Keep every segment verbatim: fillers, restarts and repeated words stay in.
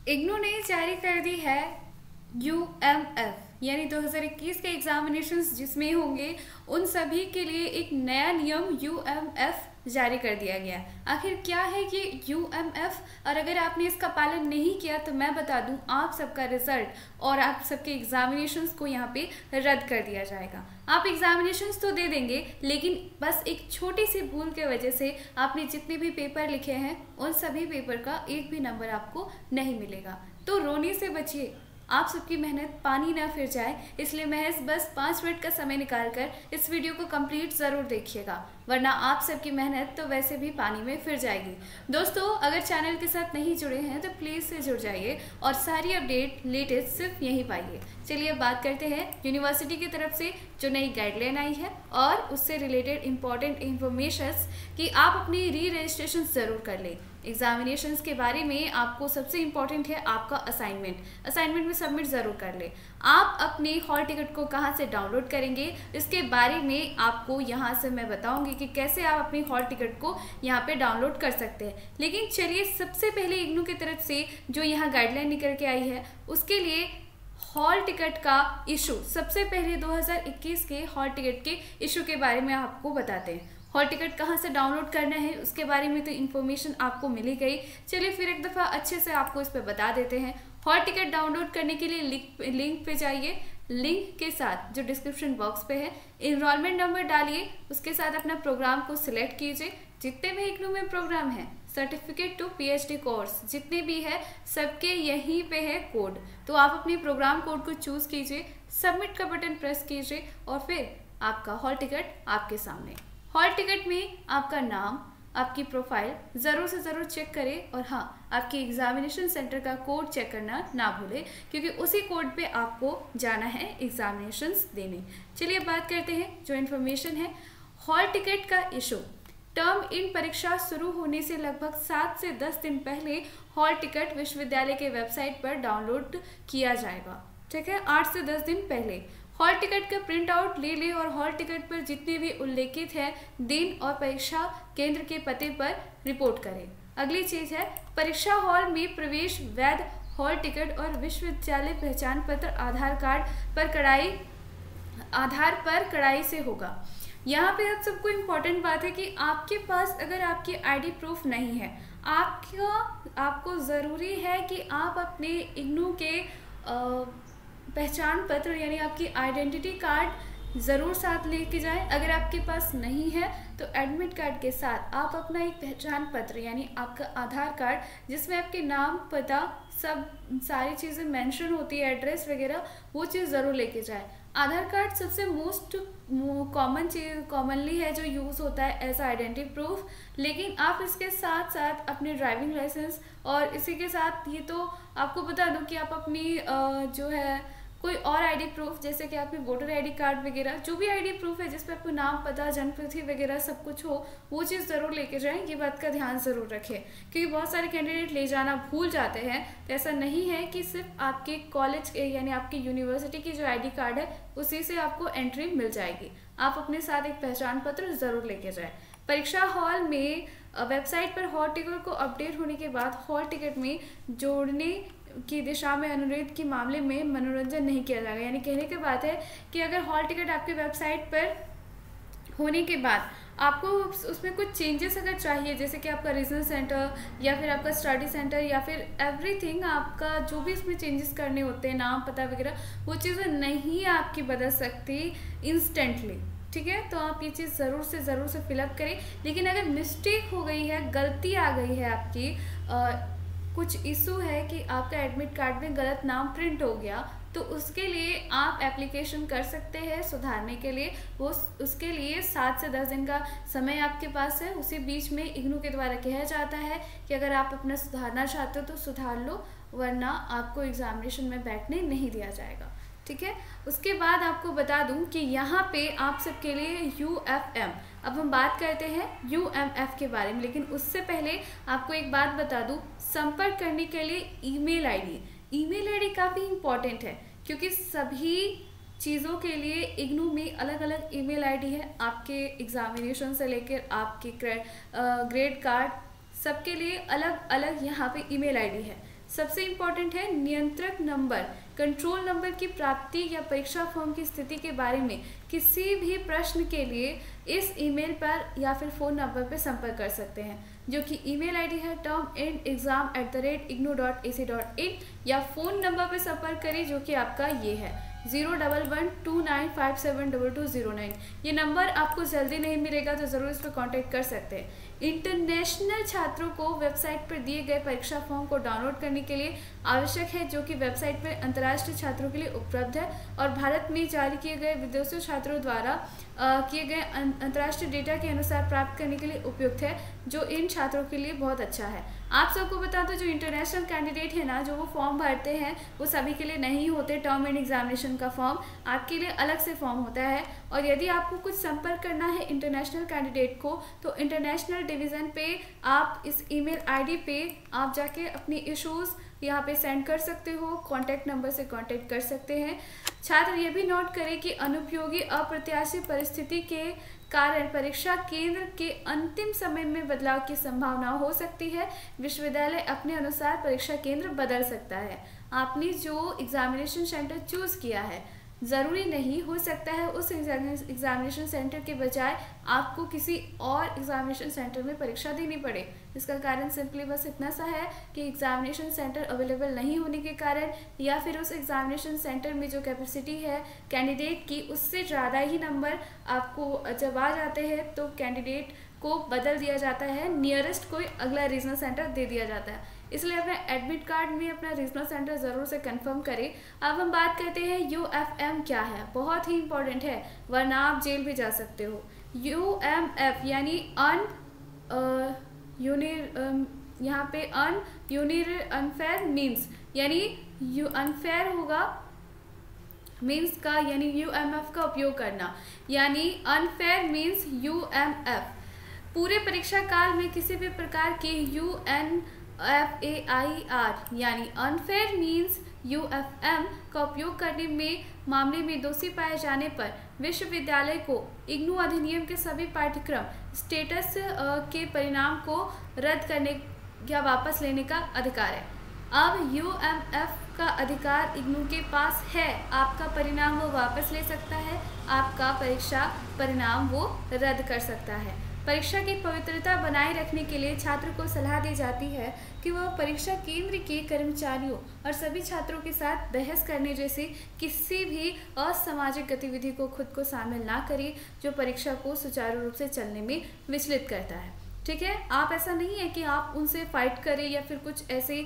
इग्नू ने जारी कर दी है यू एम एफ यानी दो हज़ार इक्कीस के एग्जामिनेशंस जिसमें होंगे उन सभी के लिए एक नया नियम यू एम एफ जारी कर दिया गया। आखिर क्या है ये यू एम एफ, और अगर आपने इसका पालन नहीं किया तो मैं बता दूं आप सबका रिजल्ट और आप सबके एग्जामिनेशंस को यहाँ पे रद्द कर दिया जाएगा। आप एग्जामिनेशंस तो दे देंगे लेकिन बस एक छोटी सी भूल के वजह से आपने जितने भी पेपर लिखे हैं उन सभी पेपर का एक भी नंबर आपको नहीं मिलेगा। तो रोने से बचिए, आप सबकी मेहनत पानी ना फिर जाए, इसलिए महज बस पाँच मिनट का समय निकालकर इस वीडियो को कंप्लीट ज़रूर देखिएगा, वरना आप सबकी मेहनत तो वैसे भी पानी में फिर जाएगी। दोस्तों, अगर चैनल के साथ नहीं जुड़े हैं तो प्लीज़ से जुड़ जाइए और सारी अपडेट लेटेस्ट सिर्फ यहीं पाइए। चलिए अब बात करते हैं यूनिवर्सिटी की तरफ से जो नई गाइडलाइन आई है और उससे रिलेटेड इम्पॉर्टेंट इन्फॉर्मेशन कि आप अपनी री रजिस्ट्रेशन ज़रूर कर लें। एग्जामिनेशंस के बारे में आपको सबसे इम्पॉर्टेंट है आपका असाइनमेंट असाइनमेंट में सबमिट ज़रूर कर ले। आप अपने हॉल टिकट को कहाँ से डाउनलोड करेंगे इसके बारे में आपको यहाँ से मैं बताऊंगी कि कैसे आप अपनी हॉल टिकट को यहाँ पे डाउनलोड कर सकते हैं। लेकिन चलिए सबसे पहले इग्नू की तरफ से जो यहाँ गाइडलाइन निकल के आई है उसके लिए हॉल टिकट का इशू, सबसे पहले दो हज़ार इक्कीस के हॉल टिकट के इशू के बारे में आपको बताते हैं। हॉल टिकट कहाँ से डाउनलोड करना है उसके बारे में तो इन्फॉर्मेशन आपको मिली गई। चलिए फिर एक दफ़ा अच्छे से आपको इस पर बता देते हैं। हॉल टिकट डाउनलोड करने के लिए लिंक लिंक पे जाइए, लिंक के साथ जो डिस्क्रिप्शन बॉक्स पे है इनरोलमेंट नंबर डालिए, उसके साथ अपना प्रोग्राम को सिलेक्ट कीजिए। जितने भी इग्नू में प्रोग्राम है, सर्टिफिकेट टू पीएचडी कोर्स जितने भी है सबके यहीं पे है कोड, तो आप अपनी प्रोग्राम कोड को चूज़ कीजिए, सबमिट का बटन प्रेस कीजिए और फिर आपका हॉल टिकट आपके सामने। हॉल टिकट में आपका नाम, आपकी प्रोफाइल ज़रूर से ज़रूर चेक करें और हाँ, आपकी एग्जामिनेशन सेंटर का कोड चेक करना ना भूलें क्योंकि उसी कोड पे आपको जाना है एग्जामिनेशंस देने। चलिए बात करते हैं जो इन्फॉर्मेशन है हॉल टिकट का इशू। टर्म इन परीक्षा शुरू होने से लगभग सात से दस दिन पहले हॉल टिकट विश्वविद्यालय के वेबसाइट पर डाउनलोड किया जाएगा। ठीक है, आठ से दस दिन पहले हॉल टिकट का प्रिंट आउट ले लें और हॉल टिकट पर जितने भी उल्लेखित है दिन और परीक्षा केंद्र के पते पर रिपोर्ट करें। अगली चीज़ है परीक्षा हॉल में प्रवेश वैध हॉल टिकट और विश्वविद्यालय पहचान पत्र आधार कार्ड पर कड़ाई आधार पर कड़ाई से होगा। यहाँ पे आप सबको इम्पोर्टेंट बात है कि आपके पास अगर आपकी आईडी प्रूफ नहीं है, आपका आपको ज़रूरी है कि आप अपने इग्नू के आ, पहचान पत्र यानी आपकी आइडेंटिटी कार्ड ज़रूर साथ लेके जाएं। अगर आपके पास नहीं है तो एडमिट कार्ड के साथ आप अपना एक पहचान पत्र यानी आपका आधार कार्ड जिसमें आपके नाम, पता, सब सारी चीज़ें मेंशन होती है, एड्रेस वगैरह, वो चीज़ ज़रूर लेके जाएं। आधार कार्ड सबसे मोस्ट कॉमन चीज़ कॉमनली है जो यूज़ होता है एज आइडेंटिटी प्रूफ, लेकिन आप इसके साथ साथ अपने ड्राइविंग लाइसेंस और इसी के साथ ये तो आपको बता दूं कि आप अपनी जो है कोई और आईडी प्रूफ जैसे कि आपकी वोटर आईडी कार्ड वगैरह जो भी आईडी प्रूफ है जिस पर आपको नाम, पता, जन्मतिथि वगैरह सब कुछ हो वो चीज़ ज़रूर लेके जाएं। ये बात का ध्यान ज़रूर रखें क्योंकि बहुत सारे कैंडिडेट ले जाना भूल जाते हैं। तो ऐसा नहीं है कि सिर्फ आपके कॉलेज के यानी आपकी यूनिवर्सिटी की जो आईडी कार्ड है उसी से आपको एंट्री मिल जाएगी। आप अपने साथ एक पहचान पत्र ज़रूर लेके जाएँ। परीक्षा हॉल में वेबसाइट पर हॉल टिकट को अपडेट होने के बाद हॉल टिकट में जोड़ने की दिशा में अनुरोध के मामले में मनोरंजन नहीं किया जाएगा। यानी कहने की बात है कि अगर हॉल टिकट आपके वेबसाइट पर होने के बाद आपको उसमें कुछ चेंजेस अगर चाहिए जैसे कि आपका रीजनल सेंटर या फिर आपका स्टडी सेंटर या फिर एवरीथिंग आपका जो भी इसमें चेंजेस करने होते हैं, नाम, पता वगैरह, वो चीज़ें नहीं आपकी बदल सकती इंस्टेंटली। ठीक है, तो आप ये चीज़ ज़रूर से ज़रूर से फिलअप करें। लेकिन अगर मिस्टेक हो गई है, गलती आ गई है आपकी, आ, कुछ इशू है कि आपका एडमिट कार्ड में गलत नाम प्रिंट हो गया, तो उसके लिए आप एप्लीकेशन कर सकते हैं सुधारने के लिए। वो उसके लिए सात से दस दिन का समय आपके पास है। उसी बीच में इग्नू के द्वारा कहा जाता है कि अगर आप अपना सुधारना चाहते हो तो सुधार लो, वरना आपको एग्जामिनेशन में बैठने नहीं दिया जाएगा। ठीक है, उसके बाद आपको बता दूं कि यहाँ पे आप सबके लिए यू एफ एम, अब हम बात करते हैं यू एम एफ के बारे में, लेकिन उससे पहले आपको एक बात बता दूं, संपर्क करने के लिए ईमेल आईडी ईमेल आईडी काफ़ी इम्पॉर्टेंट है क्योंकि सभी चीज़ों के लिए इग्नू में अलग अलग ईमेल आईडी है। आपके एग्जामिनेशन से लेकर आपके ग्रेड कार्ड सबके लिए अलग अलग यहाँ पे ईमेल आईडी है। सबसे इम्पोर्टेंट है नियंत्रक नंबर, कंट्रोल नंबर की प्राप्ति या परीक्षा फॉर्म की स्थिति के बारे में किसी भी प्रश्न के लिए इस ईमेल पर या फिर फ़ोन नंबर पर संपर्क कर सकते हैं, जो कि ईमेल आईडी है term end exam at the rate IGNOU dot A C dot in, या फ़ोन नंबर पर संपर्क करें जो कि आपका ये है zero double one two nine five seven double two zero nine. ये नंबर आपको जल्दी नहीं मिलेगा तो ज़रूर इस पर कॉन्टैक्ट कर सकते हैं। इंटरनेशनल छात्रों को वेबसाइट पर दिए गए परीक्षा फॉर्म को डाउनलोड करने के लिए आवश्यक है, जो कि वेबसाइट पर अंतर्राष्ट्रीय छात्रों के लिए उपलब्ध है और भारत में जारी किए गए विदेशी छात्रों द्वारा किए गए अंतर्राष्ट्रीय डेटा के अनुसार प्राप्त करने के लिए उपयुक्त है, जो इन छात्रों के लिए बहुत अच्छा है। आप सबको बता दो, जो इंटरनेशनल कैंडिडेट है ना, जो वो फॉर्म भरते हैं वो सभी के लिए नहीं होते। टर्म एंड एग्जामिनेशन का फॉर्म आपके लिए अलग से फॉर्म होता है, और यदि आपको कुछ संपर्क करना है इंटरनेशनल कैंडिडेट को तो इंटरनेशनल डिवीज़न पे आप इस ईमेल आईडी पे आप जाके अपनी इश्यूज़ यहाँ पे सेंड कर सकते हो, कॉन्टैक्ट नंबर से कॉन्टैक्ट कर सकते हैं। छात्र ये भी नोट करें कि अनुपयोगी अप्रत्याशित परिस्थिति के कारण परीक्षा केंद्र के अंतिम समय में बदलाव की संभावना हो सकती है। विश्वविद्यालय अपने अनुसार परीक्षा केंद्र बदल सकता है। आपने जो एग्जामिनेशन सेंटर चूज किया है, ज़रूरी नहीं हो सकता है उस एग्जामिनेशन सेंटर के बजाय आपको किसी और एग्जामिनेशन सेंटर में परीक्षा देनी पड़े। इसका कारण सिंपली बस इतना सा है कि एग्जामिनेशन सेंटर अवेलेबल नहीं होने के कारण, या फिर उस एग्जामिनेशन सेंटर में जो कैपेसिटी है कैंडिडेट की उससे ज़्यादा ही नंबर आपको जब आ जाते हैं तो कैंडिडेट को बदल दिया जाता है, नियरेस्ट कोई अगला रीजनल सेंटर दे दिया जाता है। इसलिए अपने एडमिट कार्ड में अपना रीजनल सेंटर ज़रूर से कंफर्म करें। अब हम बात करते हैं यू एफ एम क्या है। बहुत ही इंपॉर्टेंट है, वरना आप जेल भी जा सकते हो। यू एम एफ यानी अन यूनिर यहाँ पे अन यूनिर अनफेयर मीन्स, यानी यू अनफेयर होगा मीन्स का, यानी यू एम एफ का उपयोग करना, यानी unfair means U M F. पूरे परीक्षा काल में किसी भी प्रकार के U N F A I R यानी unfair means U F M का उपयोग करने में मामले में दोषी पाए जाने पर विश्वविद्यालय को इग्नू अधिनियम के सभी पाठ्यक्रम स्टेटस के परिणाम को रद्द करने या वापस लेने का अधिकार है। अब यू एम एफ का अधिकार इग्नू के पास है, आपका परिणाम वो वापस ले सकता है, आपका परीक्षा परिणाम वो रद्द कर सकता है। परीक्षा की पवित्रता बनाए रखने के लिए छात्र को सलाह दी जाती है कि वह परीक्षा केंद्र के कर्मचारियों और सभी छात्रों के साथ बहस करने जैसी किसी भी असामाजिक गतिविधि को खुद को शामिल ना करे जो परीक्षा को सुचारू रूप से चलने में विचलित करता है। ठीक है, आप ऐसा नहीं है कि आप उनसे फाइट करें या फिर कुछ ऐसे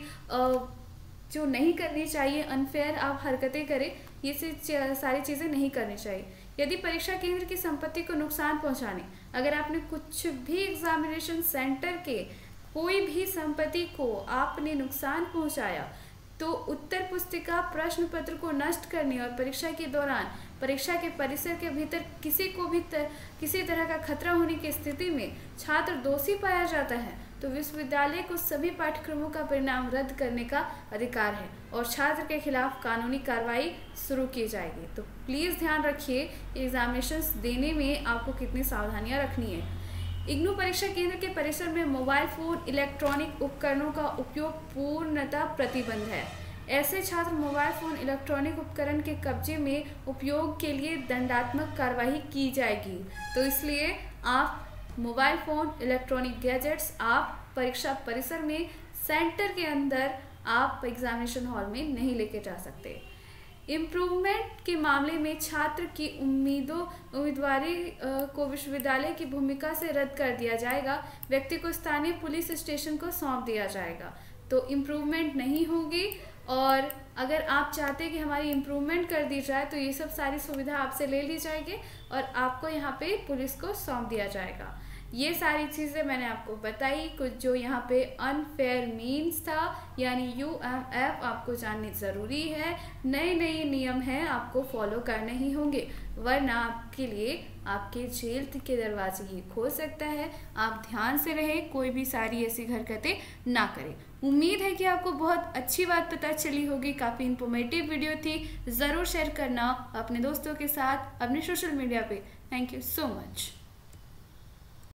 जो नहीं करनी चाहिए अनफेयर आप हरकतें करें, ये सारी चीज़ें नहीं करनी चाहिए। यदि परीक्षा केंद्र की संपत्ति को नुकसान पहुंचाने, अगर आपने कुछ भी एग्जामिनेशन सेंटर के कोई भी संपत्ति को आपने नुकसान पहुंचाया तो उत्तर पुस्तिका प्रश्न पत्र को नष्ट करने और परीक्षा के दौरान परीक्षा के परिसर के भीतर किसी को भी तर, किसी तरह का खतरा होने की स्थिति में छात्र दोषी पाया जाता है तो विश्वविद्यालय को सभी पाठ्यक्रमों का परिणाम रद्द करने का अधिकार है और छात्र के खिलाफ कानूनी कार्रवाई शुरू की जाएगी। तो प्लीज़ ध्यान रखिए एग्जामिनेशंस देने में आपको कितनी सावधानियां रखनी है। इग्नू परीक्षा केंद्र के परिसर में मोबाइल फोन इलेक्ट्रॉनिक उपकरणों का उपयोग पूर्णतः प्रतिबंध है। ऐसे छात्र मोबाइल फोन इलेक्ट्रॉनिक उपकरण के कब्जे में उपयोग के लिए दंडात्मक कार्रवाई की जाएगी। तो इसलिए आप मोबाइल फ़ोन इलेक्ट्रॉनिक गैजेट्स आप परीक्षा परिसर में सेंटर के अंदर आप एग्जामिनेशन हॉल में नहीं लेके जा सकते। इम्प्रूवमेंट के मामले में छात्र की उम्मीदों उम्मीदवारी को विश्वविद्यालय की भूमिका से रद्द कर दिया जाएगा। व्यक्ति को स्थानीय पुलिस स्टेशन को सौंप दिया जाएगा। तो इम्प्रूवमेंट नहीं होगी, और अगर आप चाहते हैं कि हमारी इम्प्रूवमेंट कर दी जाए तो ये सब सारी सुविधा आपसे ले ली जाएगी और आपको यहाँ पे पुलिस को सौंप दिया जाएगा। ये सारी चीज़ें मैंने आपको बताई, कुछ जो यहाँ पे अनफेयर मीन्स था यानी यू एम एफ आपको जाननी ज़रूरी है। नए नए नियम हैं, आपको फॉलो करने ही होंगे, वरना आपके लिए आपके जेल के दरवाजे ही खोल सकता है। आप ध्यान से रहें, कोई भी सारी ऐसी हरकतें ना करें। उम्मीद है कि आपको बहुत अच्छी बात पता चली होगी, काफ़ी इंफॉर्मेटिव वीडियो थी। ज़रूर शेयर करना अपने दोस्तों के साथ अपने सोशल मीडिया पे। Thank you so much.